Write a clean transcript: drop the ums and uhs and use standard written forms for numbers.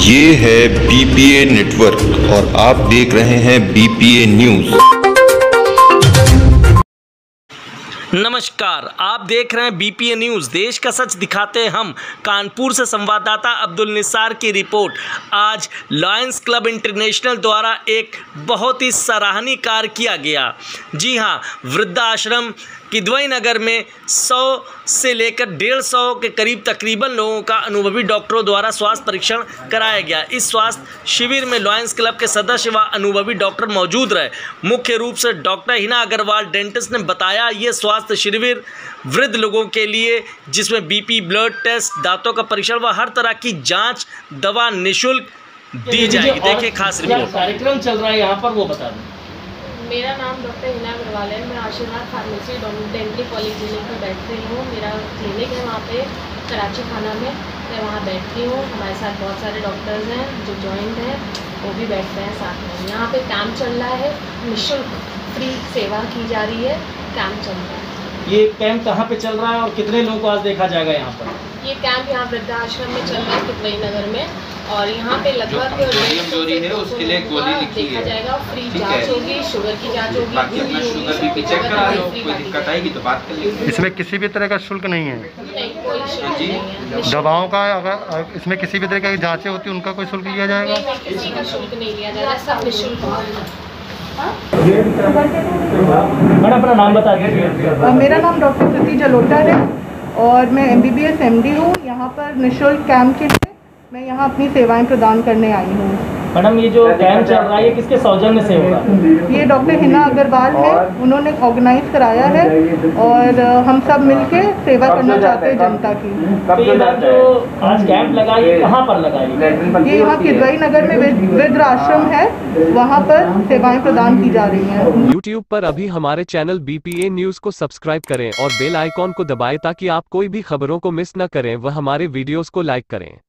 ये है BPA network और आप देख रहे हैं बीपीए न्यूज। नमस्कार, आप देख रहे हैं बीपीए न्यूज़। देश का सच दिखाते हैं हम। कानपुर से संवाददाता अब्दुल निसार की रिपोर्ट। आज लायंस क्लब इंटरनेशनल द्वारा एक बहुत ही सराहनीय कार्य किया गया। जी हां, वृद्धाश्रम किदवई नगर में 100 से लेकर 150 के करीब तकरीबन लोगों का अनुभवी डॉक्टरों द्वारा स्वास्थ्य परीक्षण कराया गया। इस स्वास्थ्य शिविर में लायंस क्लब के सदस्य व अनुभवी डॉक्टर मौजूद रहे। मुख्य रूप से डॉक्टर हिना अग्रवाल डेंटिस्ट ने बताया, ये स्वास्थ्य शिविर वृद्ध लोगों के लिए जिसमें बीपी, ब्लड टेस्ट, दांतों का परीक्षण व हर तरह की जाँच, दवा निःशुल्क दी जाएगी। देखिए खास रिपोर्ट। कार्यक्रम चल रहा है यहाँ पर, वो बता दें। मेरा नाम डॉक्टर हिना अग्रवाल है। मैं आशीर्वाद फार्मेसी डेंटल पॉलीक्लिनिक में बैठ रही हूँ। मेरा क्लिनिक है वहाँ पे कराची खाना में, मैं वहाँ बैठती हूँ। हमारे साथ बहुत सारे डॉक्टर्स हैं जो जॉइंट हैं, वो भी बैठते हैं साथ में। यहाँ पे कैंप चल रहा है, निःशुल्क फ्री सेवा की जा रही है, कैंप चल रहा है। ये कैंप कहाँ पे चल रहा है और कितने लोगों को आज देखा जाएगा यहाँ पर? ये कैंप यहाँ वृद्धाश्रम में चल रहा है किदवई नगर में, और यहाँ पे लगभग चोरी है उसके लिए गोली लिखी देखा है। जाएगा। फ्री जांच होगी, शुगर की जांच होगी, बाकी अपना शुगर भी चेक करा लो, कोई दिक्कत आएगी तो बात कर लेंगे। इसमें किसी भी तरह का शुल्क नहीं है। नहीं, कोई शुल्क नहीं है। दवाओं का अगर इसमें किसी भी तरह की जांचें होती है उनका कोई शुल्क लिया जाएगा? नहीं, किसी का शुल्क नहीं लिया जा रहा, सब निःशुल्क होगा। मैडम अपना नाम बता दीजिए। मेरा नाम डॉक्टर कृति जलोटा है और मैं MBBS MD हूँ। यहाँ पर निःशुल्क कैंप के लिए मैं यहाँ अपनी सेवाएं प्रदान करने आई हूँ। मैडम ये जो कैंप चल रहा है ये किसके सौजन्य से होगा? ये डॉक्टर हिना अग्रवाल है, उन्होंने ऑर्गेनाइज कराया है और हम सब मिलके सेवा करना चाहते हैं जनता की। तो ये जो आज कैंप लगा ये कहाँ पर लगा? ये यहाँ किदवई नगर में वृद्ध आश्रम है, वहाँ पर सेवाएं प्रदान की जा रही हैं। YouTube पर अभी हमारे चैनल बीपीए न्यूज़ को सब्सक्राइब करें और बेल आइकॉन को दबाएं ताकि आप कोई भी खबरों को मिस न करें व हमारे वीडियोस को लाइक करें।